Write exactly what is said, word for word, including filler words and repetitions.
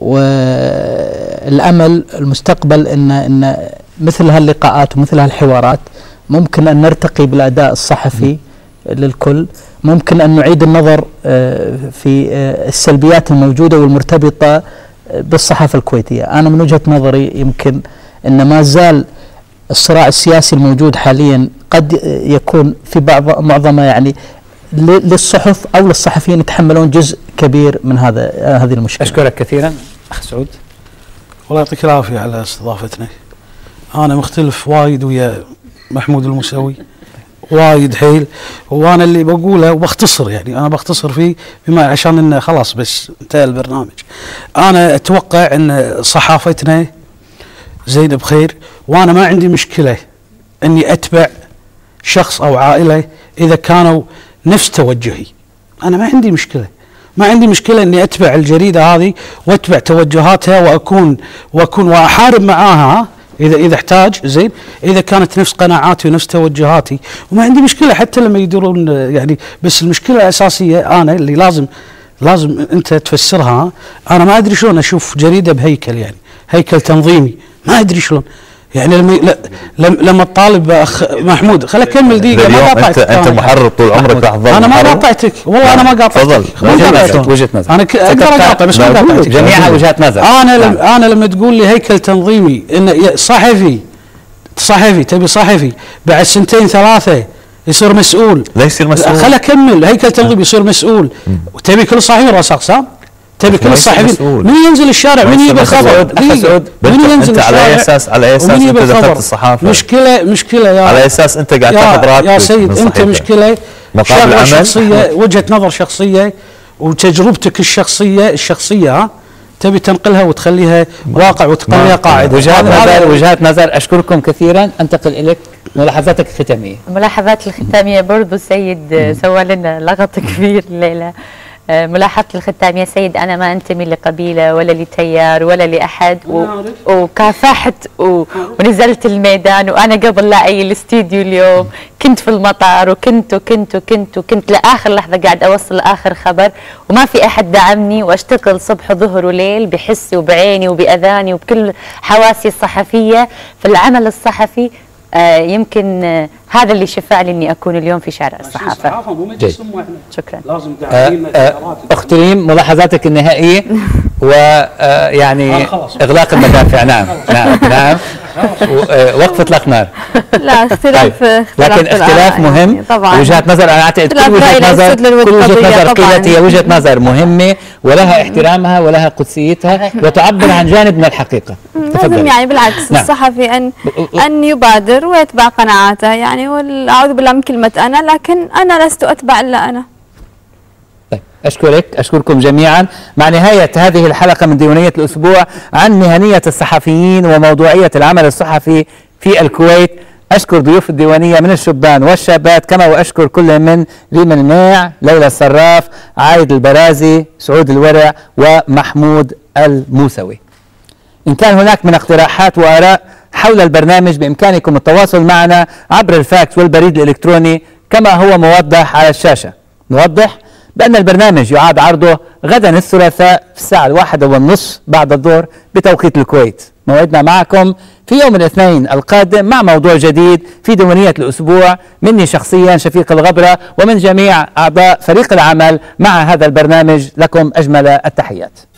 والأمل المستقبل أن أن مثل هاللقاءات ومثل هالحوارات ممكن أن نرتقي بالأداء الصحفي للكل، ممكن أن نعيد النظر في السلبيات الموجودة والمرتبطة بالصحافة الكويتية. أنا من وجهة نظري يمكن أن ما زال الصراع السياسي الموجود حاليا قد يكون في بعض معظمه يعني للصحف أو للصحفيين يتحملون جزء كبير من هذا هذه المشكلة. أشكرك كثيرا أخ سعود. والله يعطيك العافية على استضافتنا. أنا مختلف وايد ويا محمود الموسوي وايد حيل، وانا اللي بقوله وبختصر يعني انا بختصر فيه بما عشان انه خلاص بس انتهى البرنامج. انا اتوقع ان صحافتنا زين بخير، وانا ما عندي مشكله اني اتبع شخص او عائله اذا كانوا نفس توجهي. انا ما عندي مشكله، ما عندي مشكله اني اتبع الجريده هذه واتبع توجهاتها واكون واكون واحارب معاها اذا اذا احتاج، زين، اذا كانت نفس قناعاتي ونفس توجهاتي، وما عندي مشكله حتى لما يدورون يعني. بس المشكله الاساسيه انا اللي لازم لازم انت تفسرها. انا ما ادري شلون اشوف جريده بهيكل، يعني هيكل تنظيمي، ما ادري شلون يعني لما لما الطالب اخ محمود خليني اكمل دقيقه. ما قاطعتك، انت انت محرر طول عمرك راح تظل. انا ما قاطعتك والله، انا ما قاطعتك. تفضل. وجهه نظر. انا اقدر اقاطع بس ما قاطعتك. جميعها وجهات نظر. انا لم انا لما تقول لي هيكل تنظيمي ان صحفي صحفي تبي صحفي بعد سنتين ثلاثه يصير مسؤول. لا يصير مسؤول. خل اكمل. هيكل تنظيمي يصير مسؤول، وتبي كل صحفي رأس اقسام؟ تبي كل الصحفيين من ينزل الشارع؟ من يجيب الخبر؟ من ينزل انت على اي اساس على اي اساس انت دخلت الصحافه؟ مشكله مشكله يا على اساس انت قاعد تاخذ راتب يا سيد. انت مشكله شغله شخصيه، وجهه نظر شخصيه وتجربتك الشخصيه الشخصيه ها تبي تنقلها وتخليها واقع وتخليها قاعده. وجهات نظر وجهات نظر. اشكركم كثيرا. انتقل اليك ملاحظاتك الختاميه. الملاحظات الختاميه برضو سيد سوى لنا لغط كبير الليله. ملاحظتي الختامية سيد، أنا ما أنتمي لقبيلة ولا لتيار ولا لأحد، وكافحت ونزلت الميدان. وأنا قبل لا أجي الاستديو اليوم كنت في المطار، وكنت وكنت وكنت وكنت لآخر لحظة قاعد أوصل آخر خبر، وما في أحد دعمني، وأشتغل صبح وظهر وليل بحسي وبعيني وبأذاني وبكل حواسي الصحفية في العمل الصحفي. آه يمكن آه هذا اللي شفع لي اني اكون اليوم في شارع الصحافه. شكرا. لازم آه آه اخت ريم، ملاحظاتك النهائيه ويعني اغلاق المدافع. نعم نعم نعم وقف اطلاق نار. لا اختلاف طيب. لكن اختلاف مهم يعني وجهات نظر. انا اعتقد كل وجهه نظر كل وجهه نظر قيلت هي وجهه نظر مهمه ولها احترامها ولها قدسيتها وتعبر عن جانب من الحقيقه. لازم يعني بالعكس نعم. الصحفي ان ان يبادر ويتبع قناعاته يعني، واعوذ بالله من كلمه انا، لكن انا لست اتبع الا انا. طيب اشكرك، اشكركم جميعا. مع نهايه هذه الحلقه من ديوانيه الاسبوع عن مهنيه الصحفيين وموضوعيه العمل الصحفي في الكويت، اشكر ضيوف الديوانيه من الشبان والشابات، كما واشكر كل من ريم الماع، ليلى الصراف، عايد البرازي، سعود الورع، ومحمود الموسوي. إن كان هناك من اقتراحات وآراء حول البرنامج بإمكانكم التواصل معنا عبر الفاكس والبريد الإلكتروني كما هو موضح على الشاشة. نوضح بأن البرنامج يعاد عرضه غدا الثلاثاء في الساعة الواحدة والنصف بعد الظهر بتوقيت الكويت. موعدنا معكم في يوم الاثنين القادم مع موضوع جديد في ديوانية الأسبوع. مني شخصيا شفيق الغبرة ومن جميع أعضاء فريق العمل مع هذا البرنامج لكم أجمل التحيات.